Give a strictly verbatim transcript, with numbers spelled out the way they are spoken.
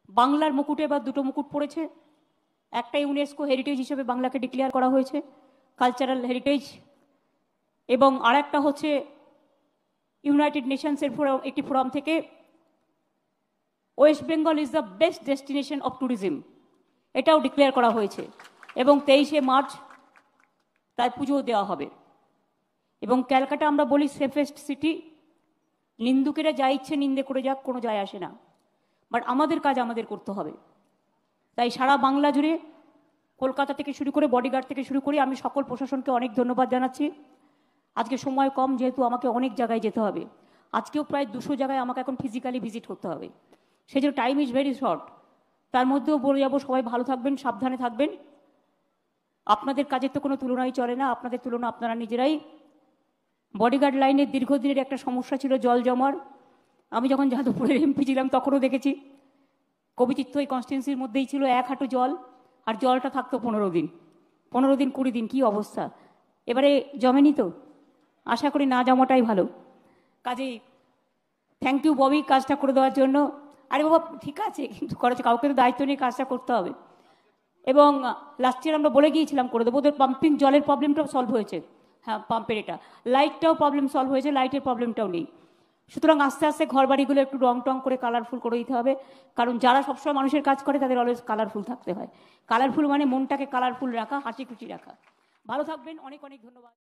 বাংলার মুকুটে বা দুটো মুকুট পড়েছে, একটা ইউনেস্কো হেরিটেজ হিসেবে বাংলাকে ডিক্লেয়ার করা হয়েছে, কালচারাল হেরিটেজ, এবং আর একটা হচ্ছে ইউনাইটেড নেশনসের একটি ফোরাম থেকে West Bengal is the best destination of tourism, এটাও ডিক্লেয়ার করা হয়েছে এবং তেইশে মার্চ তাই পুজো দেওয়া হবে। এবং ক্যালকাটা আমরা বলি সেফেস্ট সিটি, নিন্দুকেরা যা ইচ্ছে নিন্দে করে যাক, কোনো যায় আসে না, বাট আমাদের কাজ আমাদের করতে হবে। তাই সারা বাংলা জুড়ে কলকাতা থেকে শুরু করে বডিগার্ড থেকে শুরু করে আমি সকল প্রশাসনকে অনেক ধন্যবাদ জানাচ্ছি। আজকে সময় কম, যেহেতু আমাকে অনেক জায়গায় যেতে হবে, আজকেও প্রায় দুশো জায়গায় আমাকে এখন ফিজিক্যালি ভিজিট করতে হবে, সেই জন্য টাইম ইজ ভেরি শর্ট। তার মধ্যেও বলে যাবো সবাই ভালো থাকবেন, সাবধানে থাকবেন। আপনাদের কাজের তো কোনো তুলনাই চলে না, আপনাদের তুলনা আপনারা নিজেরাই। বডিগার্ড লাইনের দীর্ঘদিনের একটা সমস্যা ছিল জল জমার। আমি যখন যাদবপুরের এমপি ছিলাম তখনও দেখেছি কবিতীর্থ এই কনস্টিটুয়েন্সির মধ্যেই ছিল এক হাঁটু জল, আর জলটা থাকতো পনেরো দিন পনেরো দিন কুড়ি দিন, কি অবস্থা। এবারে জমেনি তো, আশা করি না জমাটাই ভালো। কাজেই থ্যাংক ইউ ববি কাজটা করে দেওয়ার জন্য। আরে বাবা ঠিক আছে, কিন্তু করেছে, কাউকে তো দায়িত্ব নিয়ে কাজটা করতে হবে। এবং লাস্ট ইয়ার আমরা বলে গিয়েছিলাম করে দেবো, ওদের পাম্পিং জলের প্রবলেমটাও সলভ হয়েছে। হ্যাঁ, পাম্পের এটা লাইটটাও প্রবলেম সলভ হয়েছে, লাইটের প্রবলেমটাও নেই। সুতরাং আস্তে আস্তে ঘর বাড়িগুলো একটু রং টং করে কালারফুল করে দিতে হবে, কারণ যারা সবসময় মানুষের কাজ করে তাদের অলওয়েজ কালারফুল থাকতে হয়। কালারফুল মানে মনটাকে কালারফুল রাখা, হাসি খুশি রাখা। ভালো থাকবেন, অনেক অনেক ধন্যবাদ।